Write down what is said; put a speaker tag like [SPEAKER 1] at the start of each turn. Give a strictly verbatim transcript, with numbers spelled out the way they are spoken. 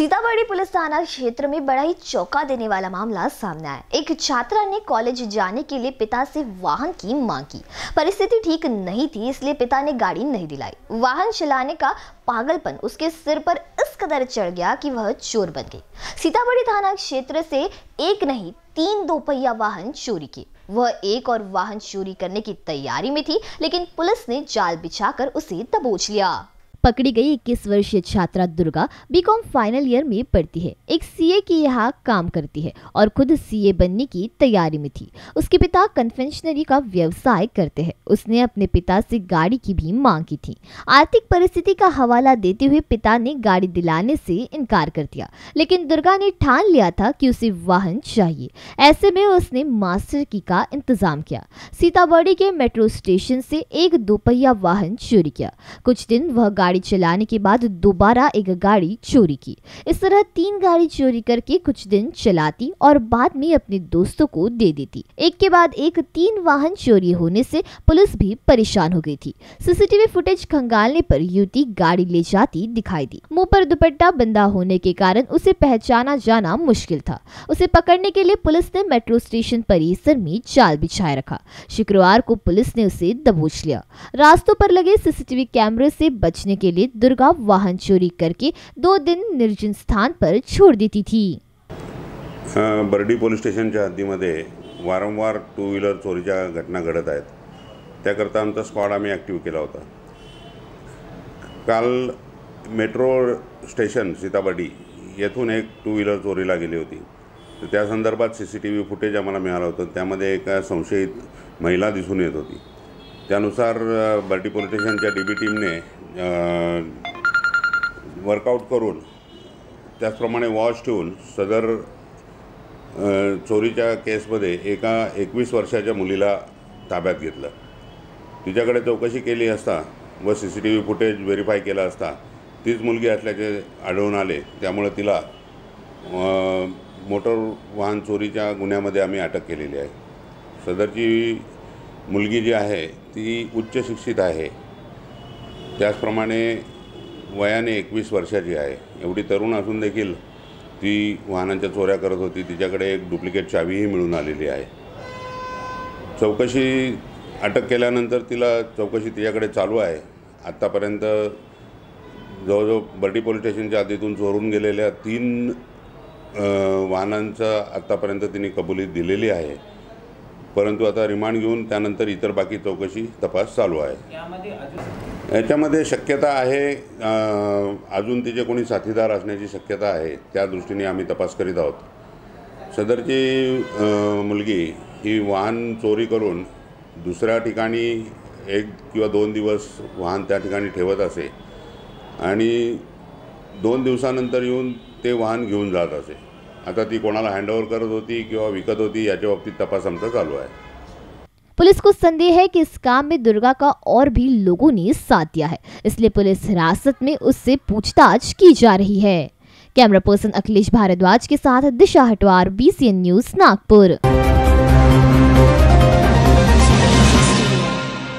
[SPEAKER 1] Sitamarhi police थाना क्षेत्र में बड़ा ही चौंका देने वाला मामला सामने आया। एक छात्रा ने कॉलेज जाने के लिए पिता से वाहन की मांग की। परिस्थिति ठीक नहीं थी, इसलिए पिता ने गाड़ी नहीं दिलाई। वाहन चलाने का पागलपन उसके सिर पर इस कदर चढ़ गया कि वह चोर बन गई। सीतामढ़ी थाना क्षेत्र से एक नहीं तीन दोपहिया वाहन चोरी किए। वह एक और वाहन चोरी करने की तैयारी में थी, लेकिन पुलिस ने जाल बिछाकर उसे दबोच लिया। पकड़ी गई इक्कीस वर्षीय छात्रा दुर्गा बीकॉम फाइनल ईयर में पढ़ती है। एक सीए की यहाँ काम करती है और खुद सीए बनने की तैयारी में थी। उसके पिता कन्फेक्शनरी का व्यवसाय करते हैं। उसने अपने पिता से गाड़ी की भी मांग की थी। आर्थिक परिस्थिति का हवाला देते हुए पिता ने गाड़ी दिलाने से इनकार कर दिया, लेकिन दुर्गा ने ठान लिया था कि उसे वाहन चाहिए। ऐसे में उसने मास्टर की का इंतजाम किया। सीतामढ़ी के मेट्रो स्टेशन से एक दोपहिया वाहन चोरी किया। कुछ दिन वह गाड़ी चलाने के बाद दोबारा एक गाड़ी चोरी की। इस तरह तीन गाड़ी चोरी करके कुछ दिन चलाती और बाद में अपने दोस्तों को दे देती। एक के बाद एक तीन वाहन चोरी होने से पुलिस भी परेशान हो गई थी। सीसीटीवी फुटेज खंगालने पर युवती गाड़ी ले जाती दिखाई दी। मुंह पर दुपट्टा बंधा होने के कारण उसे पहचाना जाना मुश्किल था। उसे पकड़ने के लिए पुलिस ने मेट्रो स्टेशन परिसर में जाल बिछाए रखा। शुक्रवार को पुलिस ने उसे दबोच लिया। रास्तों पर लगे सीसीटीवी कैमरे से बचने के लिए दुर्गा वाहन चोरी करके दो दिन निर्जन स्थान पर छोड़ देती थी।
[SPEAKER 2] बर्डी पोलीस स्टेशनच्या हद्दीमध्ये वारंवार टू व्हीलर चोरीच्या घटना घडत आहेत। त्याकरता आमचा स्क्वॉड आम्ही ॲक्टिव्ह केला होता। काल मेट्रो स्टेशन सीताबर्डी येथून एक टू व्हीलर चोरीला गेली होती। तर त्या संदर्भात C C T V footage आम्हाला मिळालं होतं। त्यामध्ये एक संशयित महिला दिसून येत होती। त्यानुसार बर्डी पोलीस स्टेशनच्या डी बी टीमने वर्कआउट करून त्याचप्रमाणे वॉच ठेवून सदर चोरीच्या केसमध्ये एका एकवीस वर्षाच्या मुलीला ताब्यात घेतलं। तिच्याकडे चौकशी केली असता व C C T V footage verify केला असता तीच मुलगी असल्याचे आढळून आले। त्यामुळे तिला मोटर वाहन चोरीच्या गुन्ह्यामध्ये आम्ही अटक केलेली आहे। सदरची मुलगी जी आहे ती उच्च शिक्षित आहे। त्याचप्रमाणे वयाने एकवीस वर्षाची आहे। एवढी तरुण असून देखील ती वाहनांच्या चोऱ्या करत होती। तिच्याकडे एक डुप्लिकेट चावीही मिळून आलेली आहे। चौकशी अटक केल्यानंतर तिला चौकशी तिच्याकडे चालू आहे। आत्तापर्यंत जवळजवळ बर्डी पोलीस स्टेशनच्या हद्दीतून चोरून गेलेल्या तीन वाहनांचा आत्तापर्यंत तिने कबुली दिलेली आहे। परंतु आता रिमांड घेऊन त्यानंतर इतर बाकी चौकशी तपास चालू आहे। याच्यामध्ये शक्यता आहे अजून तिचे कोणी साथीदार असण्याची शक्यता आहे। त्या दृष्टीने आम्ही तपास करीत आहोत। सदरची मुलगी ही वाहन चोरी करून दुसऱ्या ठिकाणी एक किंवा दोन दिवस वाहन त्या ठिकाणी ठेवत असे आणि दोन दिवसानंतर येऊन ते वाहन घेऊन जात असे। आता ती कोणाला हँडओव्हर करत होती किंवा विकत होती याच्या बाबतीत तपास आमचा चालू आहे।
[SPEAKER 1] पुलिस को संदेह है कि इस काम में दुर्गा का और भी लोगों ने साथ दिया है, इसलिए पुलिस हिरासत में उससे पूछताछ की जा रही है। कैमरा पर्सन अखिलेश भारद्वाज के साथ Disha Hatwar, B C N news, Nagpur.